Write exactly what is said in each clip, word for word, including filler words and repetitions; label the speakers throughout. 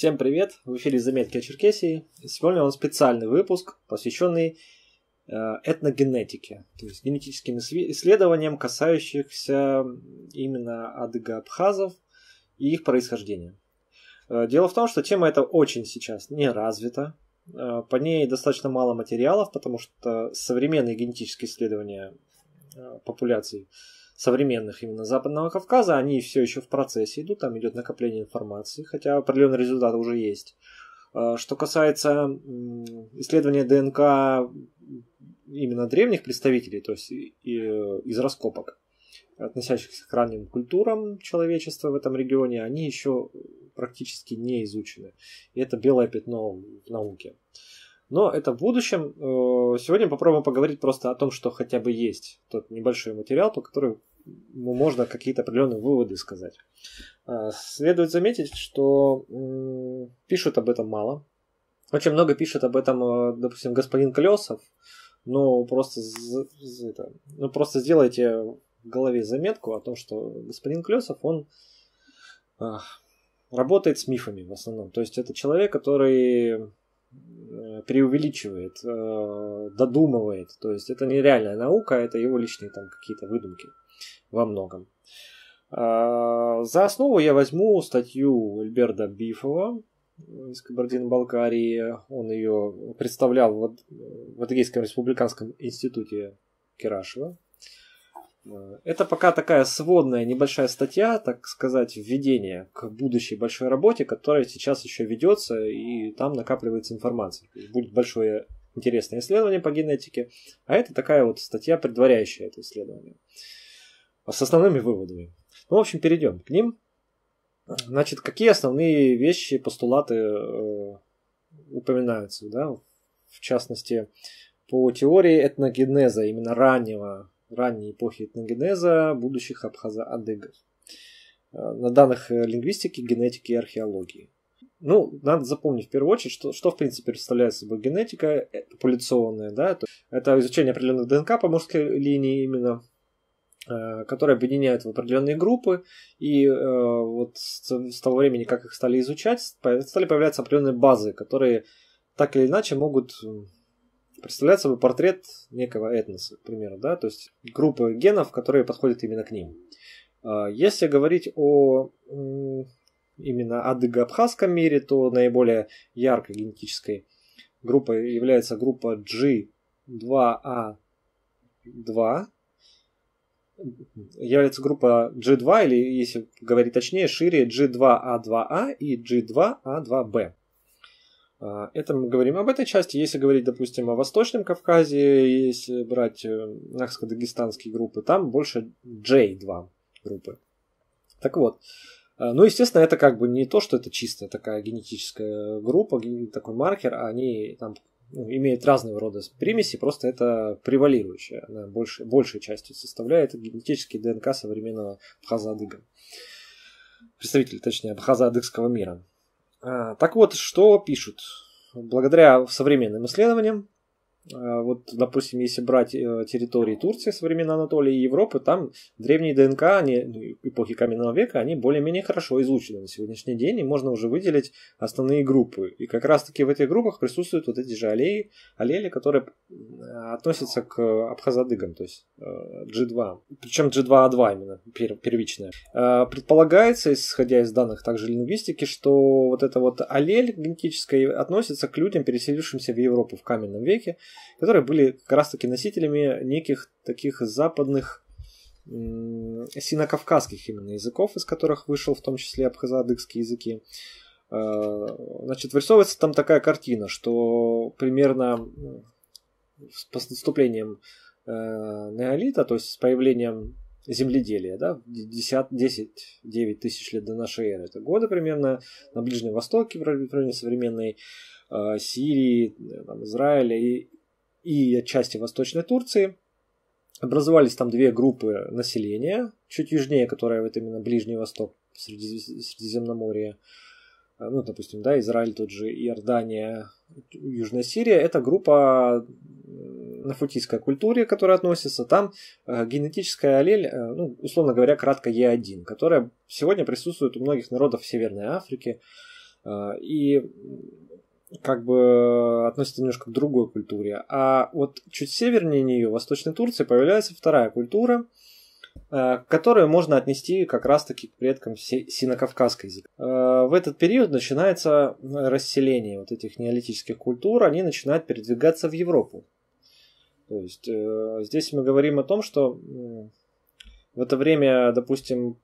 Speaker 1: Всем привет! В эфире «Заметки о Черкесии». Сегодня у нас специальный выпуск, посвященный э, этногенетике, то есть генетическим исследованиям, касающихся именно адыго-абхазов и их происхождения. Э, дело в том, что тема эта очень сейчас не развита, э, по ней достаточно мало материалов, потому что современные генетические исследования э, популяций современных именно Западного Кавказа, они все еще в процессе идут, там идет накопление информации, хотя определенные результаты уже есть. Что касается исследования ДНК именно древних представителей, то есть из раскопок, относящихся к ранним культурам человечества в этом регионе, они еще практически не изучены. И это белое пятно в науке. Но это в будущем. Сегодня попробуем поговорить просто о том, что хотя бы есть тот небольшой материал, по которому можно какие-то определенные выводы сказать. Следует заметить, что пишут об этом мало. Очень много пишет об этом, допустим, господин Колесов, но просто, это, ну, просто сделайте в голове заметку о том, что господин Колесов, он работает с мифами в основном. То есть это человек, который преувеличивает, додумывает. То есть это не реальная наука, это его личные там какие-то выдумки во многом. За основу я возьму статью Эльберда Бифова из Кабардино-Балкарии. Он ее представлял в Адыгейском республиканском институте Кирашева. Это пока такая сводная небольшая статья, так сказать, введение к будущей большой работе, которая сейчас еще ведется, и там накапливается информация. Будет большое интересное исследование по генетике, а это такая вот статья, предваряющая это исследование, с основными выводами. Ну, в общем, перейдем к ним. Значит, какие основные вещи, постулаты э, упоминаются, да? В частности, по теории этногенеза, именно раннего ранней эпохи этногенеза будущих абхазо-адыгов на данных лингвистики, генетики и археологии. Ну, надо запомнить в первую очередь, что, что в принципе представляет собой генетика популяционная. Да? Это изучение определенных ДНК по мужской линии именно, которые объединяют в определенные группы. И вот с, с того времени, как их стали изучать, стали появляться определенные базы, которые так или иначе могут представляет собой портрет некого этноса, к примеру, да, то есть группы генов, которые подходят именно к ним. Если говорить о именно адыго-абхазском мире, то наиболее яркой генетической группой является группа джи два а два. Является группа джи два, или, если говорить точнее, шире, джи два а два а и джи два а два бэ. Это мы говорим об этой части. Если говорить, допустим, о Восточном Кавказе, если брать нахско-дагестанские группы, там больше джей два группы. Так вот, ну, естественно, это как бы не то, что это чистая такая генетическая группа, такой маркер, а они там ну, имеют разного рода примеси, просто это превалирующая, она больше, большей частью составляет генетический ДНК современного абхазо-адыга. Представителей, точнее, абхазо-адыгского мира. Так вот, что пишут? Благодаря современным исследованиям, вот, допустим, если брать территории Турции, современной Анатолии и Европы, там древние ДНК, они, эпохи каменного века, они более-менее хорошо изучены на сегодняшний день, и можно уже выделить основные группы. И как раз-таки в этих группах присутствуют вот эти же аллели, аллели, которые относятся к абхазо-адыгам, то есть джи два. Причем джи два а два именно, первичная. Предполагается, исходя из данных также лингвистики, что вот эта вот аллель генетическая относится к людям, переселившимся в Европу в каменном веке, которые были как раз-таки носителями неких таких западных м- сино-кавказских именно языков, из которых вышел в том числе абхазо-адыгские языки. Значит, вырисовывается там такая картина, что примерно с наступлением неолита, то есть с появлением земледелия, да, десять-девять тысяч лет до нашей эры, это годы примерно, на Ближнем Востоке, в районе современной Сирии, там, Израиля и, и отчасти Восточной Турции. Образовались там две группы населения, чуть южнее, которая вот именно Ближний Восток, Средиземноморье, ну, допустим, да, Израиль, тот же Иордания, Южная Сирия, это группа нафутийской культуре, которая относится, там э, генетическая аллель, э, ну, условно говоря, кратко е один, которая сегодня присутствует у многих народов Северной Африки, и как бы относится немножко к другой культуре. А вот чуть севернее нее, в Восточной Турции, появляется вторая культура, которую можно отнести как раз-таки к предкам сино-кавказской языка. В этот период начинается расселение вот этих неолитических культур, они начинают передвигаться в Европу. То есть здесь мы говорим о том, что в это время, допустим,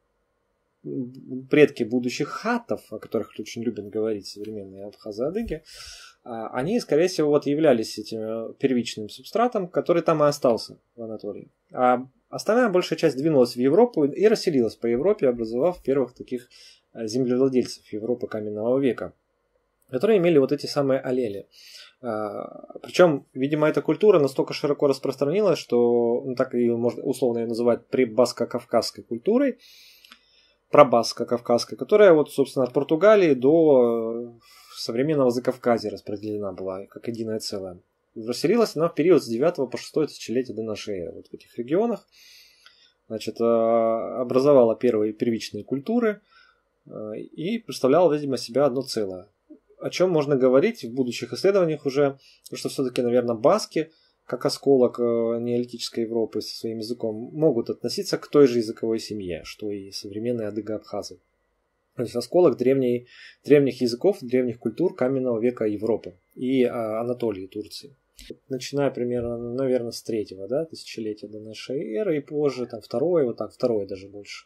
Speaker 1: предки будущих хаттов, о которых очень любят говорить современные абхазы-адыги, они, скорее всего, вот являлись этим первичным субстратом, который там и остался в Анатолии. А остальная большая часть двинулась в Европу и расселилась по Европе, образовав первых таких землевладельцев Европы каменного века, которые имели вот эти самые аллели. Причем, видимо, эта культура настолько широко распространилась, что ну, так ее можно условно ее называть прибаско-кавказской культурой, пробаско-кавказской, которая вот, собственно, от Португалии до современного Закавказья распределена была как единое целое. Расселилась она в период с девятого по шестое тысячелетие до нашей эры. Вот в этих регионах, значит, образовала первые первичные культуры и представляла, видимо, себя одно целое. О чем можно говорить в будущих исследованиях уже, что все-таки, наверное, баски, как осколок неолитической Европы со своим языком, могут относиться к той же языковой семье, что и современные адыго-абхазы. То есть осколок древней, древних языков, древних культур каменного века Европы и а, Анатолии, Турции. Начиная примерно, наверное, с третьего да, тысячелетия до нашей эры и позже, там второе, вот так, второе даже больше.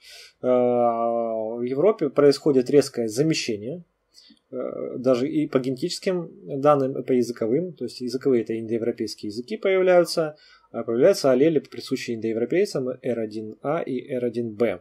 Speaker 1: В Европе происходит резкое замещение, даже и по генетическим данным, и по языковым, то есть языковые это индоевропейские языки появляются, а появляются аллели, присущие индоевропейцам эр один а и эр один бэ.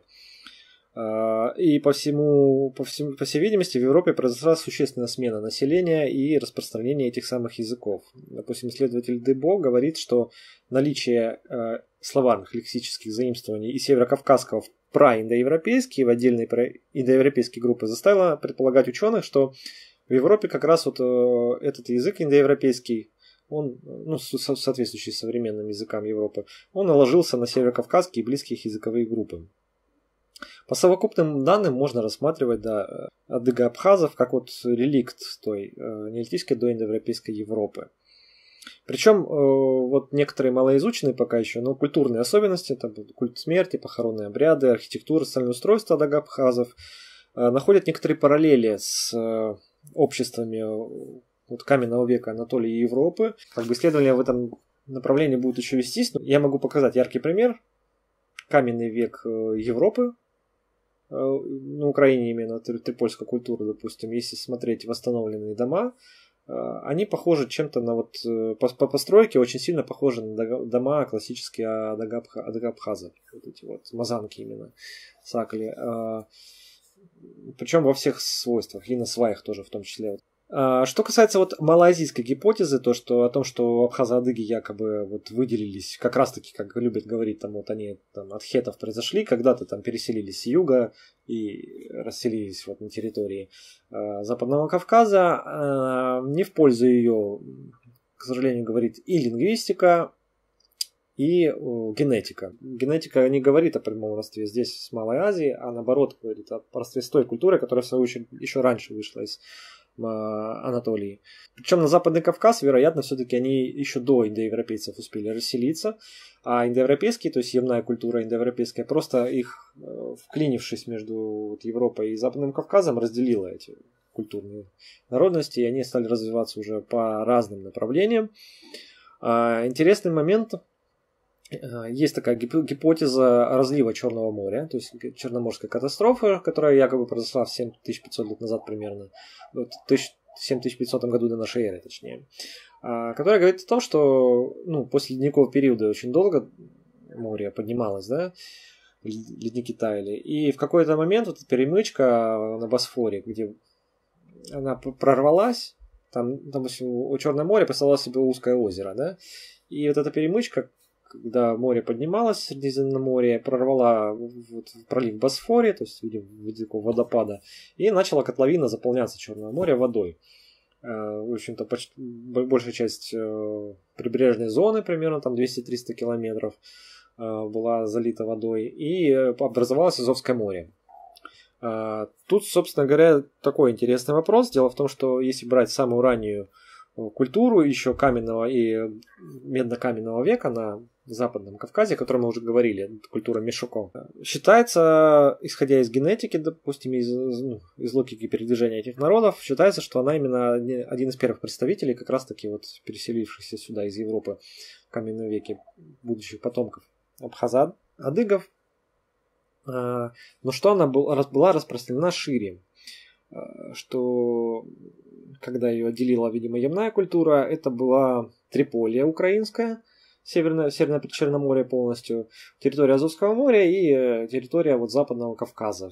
Speaker 1: И по всему, по всему, по всей видимости, в Европе произошла существенная смена населения и распространение этих самых языков. Допустим, исследователь Дебо говорит, что наличие э, словарных лексических заимствований и северокавказского в праиндоевропейские, в отдельные индоевропейские группы заставило предполагать ученых, что в Европе как раз вот э, этот язык индоевропейский, он, ну, соответствующий современным языкам Европы, он наложился на северокавказские и близкие языковые группы. По совокупным данным можно рассматривать да, адыго-абхазов как вот реликт той э, неолитической доиндоевропейской Европы. Причем э, вот некоторые малоизученные пока еще, но культурные особенности, там, культ смерти, похоронные обряды, архитектура, социальное устройство адыго-абхазов э, находят некоторые параллели с э, обществами вот, каменного века Анатолии и Европы. Как бы исследования в этом направлении будут еще вестись. Я могу показать яркий пример. Каменный век Европы, на Украине именно трипольская культура, допустим, если смотреть восстановленные дома, они похожи чем-то на вот по, по постройке очень сильно похожи на дома классические адыго-абхазов, вот эти вот мазанки именно, сакли, причем во всех свойствах и на сваях тоже в том числе. Что касается вот малоазийской гипотезы, то что о том, что абхазы-адыги якобы вот выделились, как раз таки, как любят говорить, там вот они там, от хетов произошли, когда-то там переселились с юга и расселились вот на территории э, Западного Кавказа, э, не в пользу ее, к сожалению, говорит и лингвистика, и э, генетика. Генетика не говорит о прямом родстве здесь с Малой Азией, а наоборот говорит о родстве с той культурой, которая в свою очередь еще раньше вышла из Анатолии. Причем на Западный Кавказ, вероятно, все-таки они еще до индоевропейцев успели расселиться, а индоевропейские, то есть явная культура индоевропейская, просто их, вклинившись между вот Европой и Западным Кавказом, разделила эти культурные народности, и они стали развиваться уже по разным направлениям. Интересный момент. Есть такая гипотеза разлива Черного моря, то есть Черноморская катастрофа, которая якобы произошла в семь тысяч пятьсот лет назад примерно, в семь тысяч пятисотом году до нашей эры, точнее, которая говорит о том, что ну, после ледникового периода очень долго море поднималось, да, ледники таяли, и в какой-то момент вот эта перемычка на Босфоре, где она прорвалась, там, допустим, у Черного моря представляло себе узкое озеро, да, и вот эта перемычка, когда море поднималось, Средиземноморье, прорвала вот пролив Босфоре, то есть в виде такого водопада, и начала котловина заполняться Черного моря водой. В общем-то, почти, большая часть прибрежной зоны, примерно там двести-триста километров, была залита водой, и образовалось Азовское море. Тут, собственно говоря, такой интересный вопрос. Дело в том, что если брать самую раннюю культуру еще каменного и медно-каменного века на Западном Кавказе, о котором мы уже говорили, культура Мишуков, считается, исходя из генетики, допустим, из, ну, из логики передвижения этих народов, считается, что она именно один из первых представителей, как раз-таки вот переселившихся сюда из Европы в каменном веке, будущих потомков абхаза, адыгов. Но что она была распространена шире, что когда ее отделила, видимо, ямная культура, это была Триполия украинская, северное, северное Черноморье полностью, территория Азовского моря и территория вот Западного Кавказа.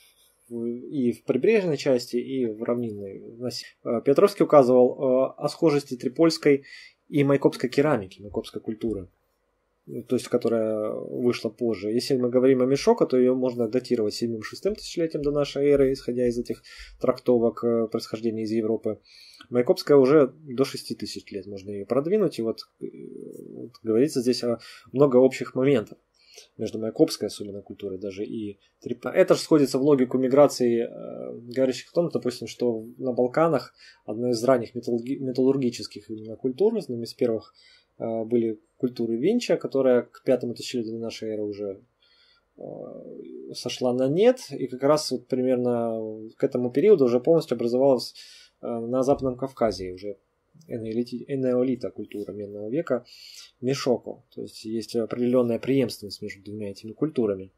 Speaker 1: И в прибрежной части, и в равнинной. Петровский указывал о схожести трипольской и майкопской керамики, майкопской культуры, то есть которая вышла позже. Если мы говорим о Мишоко, то ее можно датировать седьмым-шестым тысячелетием до нашей эры, исходя из этих трактовок происхождения из Европы. Майкопская уже до шести тысяч лет можно ее продвинуть. И вот, вот говорится здесь о много общих моментов между майкопской, особенно культурой, даже и трипа. Это же сходится в логику миграции, э, говорящих о том, допустим, что на Балканах одной из ранних металлурги- металлургических именно культур, одним из первых э, были культуры Винча, которая к пятому тысячелетию до нашей эры уже э, сошла на нет, и как раз вот примерно к этому периоду уже полностью образовалась э, на Западном Кавказе уже энеолита культура медного века Мишоко. То есть есть определенная преемственность между двумя этими культурами.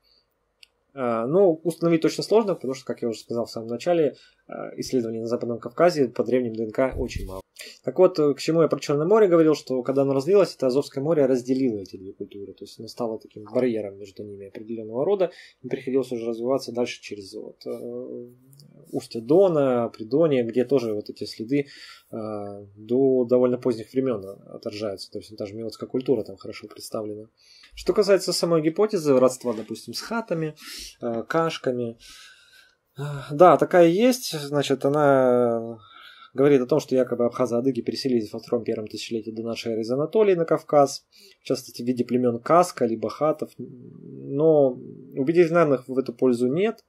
Speaker 1: Но установить точно сложно, потому что, как я уже сказал в самом начале, исследований на Западном Кавказе по древним ДНК очень мало. Так вот, к чему я про Черное море говорил, что когда оно развилось, это Азовское море разделило эти две культуры. То есть оно стало таким барьером между ними определенного рода. Им приходилось уже развиваться дальше через вот, э, устье Дона, Придонье, где тоже вот эти следы э, до довольно поздних времен отражаются. То есть даже мелодская культура там хорошо представлена. Что касается самой гипотезы родства, допустим, с хатами, э, кашками, э, да, такая есть. Значит, она говорит о том, что якобы абхазы-адыги переселились во втором-первом тысячелетии до нашей эры из Анатолии на Кавказ, в частности в виде племен Каска либо хатов, но убедительных данных в эту пользу нет.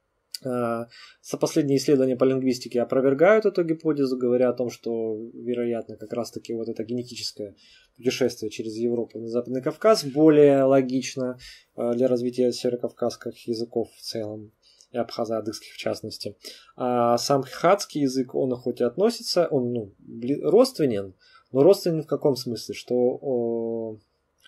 Speaker 1: Сопоследние исследования по лингвистике опровергают эту гипотезу, говоря о том, что, вероятно, как раз-таки вот это генетическое путешествие через Европу на Западный Кавказ более логично для развития северокавказских языков в целом, и абхазо-адыгских в частности. А сам хатский язык, он хоть и относится, он ну, родственен, но родственен в каком смысле? Что о,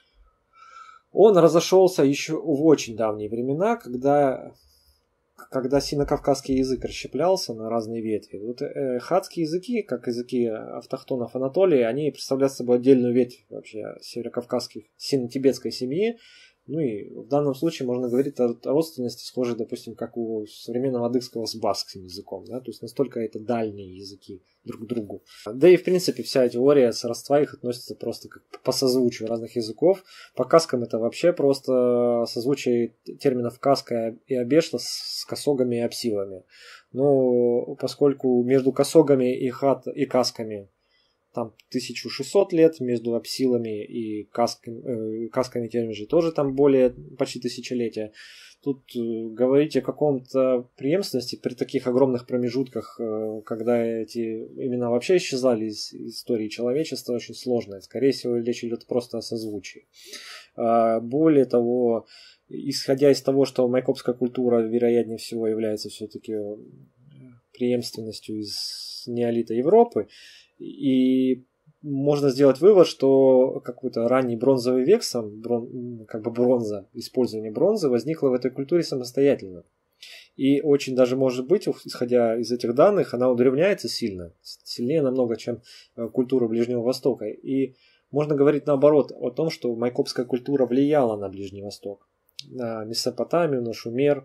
Speaker 1: он разошелся еще в очень давние времена, когда, когда сино-кавказский язык расщеплялся на разные ветви. Вот э, хатские языки, как языки автохтонов Анатолии, они представляют собой отдельную ветвь вообще северокавказских сино-тибетской семьи. Ну и в данном случае можно говорить о родственности, схожей, допустим, как у современного адыгского с баскским языком. Да? То есть настолько это дальние языки друг к другу. Да и в принципе вся теория сродства их относится просто как по созвучию разных языков. По каскам это вообще просто созвучие терминов каска и обешта с косогами и апсилами. Но поскольку между косогами и, хат, и касками там тысяча шестьсот лет, между апсилами и касками, э, касками теми же тоже там более почти тысячелетия. Тут э, говорить о каком-то преемственности при таких огромных промежутках, э, когда эти имена вообще исчезали из истории человечества, очень сложно. Скорее всего, речь идет просто о созвучии. Э, более того, исходя из того, что майкопская культура, вероятнее всего, является все-таки преемственностью из неолита Европы, и можно сделать вывод, что какой-то ранний бронзовый век, сам, брон, как бы бронза, использование бронзы возникло в этой культуре самостоятельно. И очень даже может быть, исходя из этих данных, она удревняется сильно, сильнее намного, чем культура Ближнего Востока. И можно говорить наоборот о том, что майкопская культура влияла на Ближний Восток, на Месопотамию, на Шумер,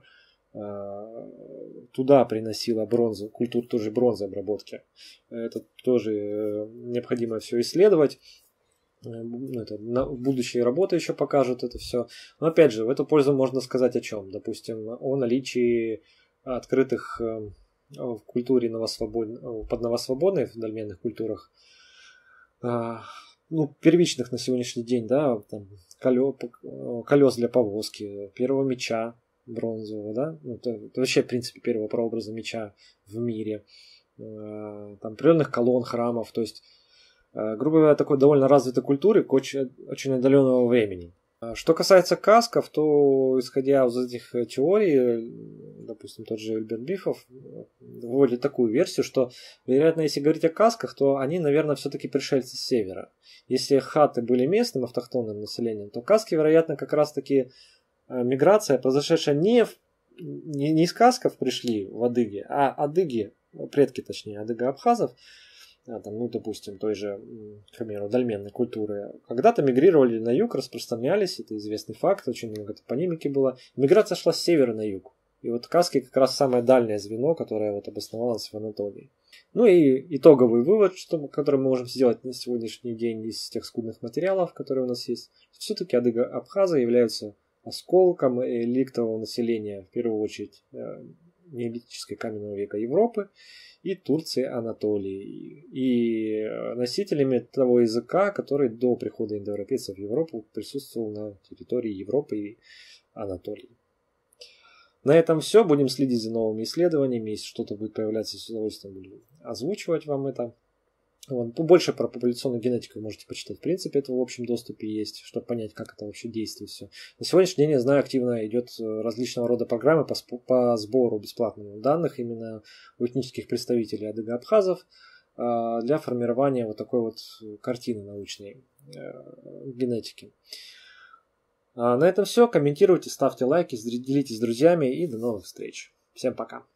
Speaker 1: туда приносила бронзу, культуру тоже бронзы обработки. Это тоже необходимо все исследовать. Это будущие работы еще покажут это все. Но опять же, в эту пользу можно сказать о чем? Допустим, о наличии открытых в культуре новосвободной, под новосвободной в дольменных культурах, ну, первичных на сегодняшний день, да, там, колес для повозки, первого меча, бронзового, да, ну, это, это вообще, в принципе, первого прообраза меча в мире, там определенных колонн, храмов, то есть, грубо говоря, такой довольно развитой культуры к очень, очень отдаленного времени. Что касается касков, то, исходя из этих теорий, допустим, тот же Эльберт Бифов вводит такую версию, что, вероятно, если говорить о касках, то они, наверное, все-таки пришельцы с севера. Если хаты были местным автохтонным населением, то каски, вероятно, как раз-таки миграция, произошедшая не, в, не, не из касков пришли в адыги, а адыги, предки, точнее, адыго-абхазов, а, там, ну, допустим, той же, к примеру, дольменной культуры, когда-то мигрировали на юг, распространялись, это известный факт, очень много топонимики было. Миграция шла с севера на юг. И вот каски как раз самое дальнее звено, которое вот обосновалось в Анатолии. Ну и итоговый вывод, что, который мы можем сделать на сегодняшний день из тех скудных материалов, которые у нас есть, все-таки адыго-абхазы являются осколком реликтового населения, в первую очередь, неолитической каменного века Европы и Турции, Анатолии, и носителями того языка, который до прихода индоевропейцев в Европу присутствовал на территории Европы и Анатолии. На этом все. Будем следить за новыми исследованиями. Если что-то будет появляться, с удовольствием буду озвучивать вам это. Вот. Побольше про популяционную генетику можете почитать. В принципе, это в общем доступе есть, чтобы понять, как это вообще действует все. На сегодняшний день, я знаю, активно идет различного рода программы по, по сбору бесплатных данных именно у этнических представителей адыго-абхазов для формирования вот такой вот картины научной генетики. На этом все. Комментируйте, ставьте лайки, делитесь с друзьями и до новых встреч. Всем пока.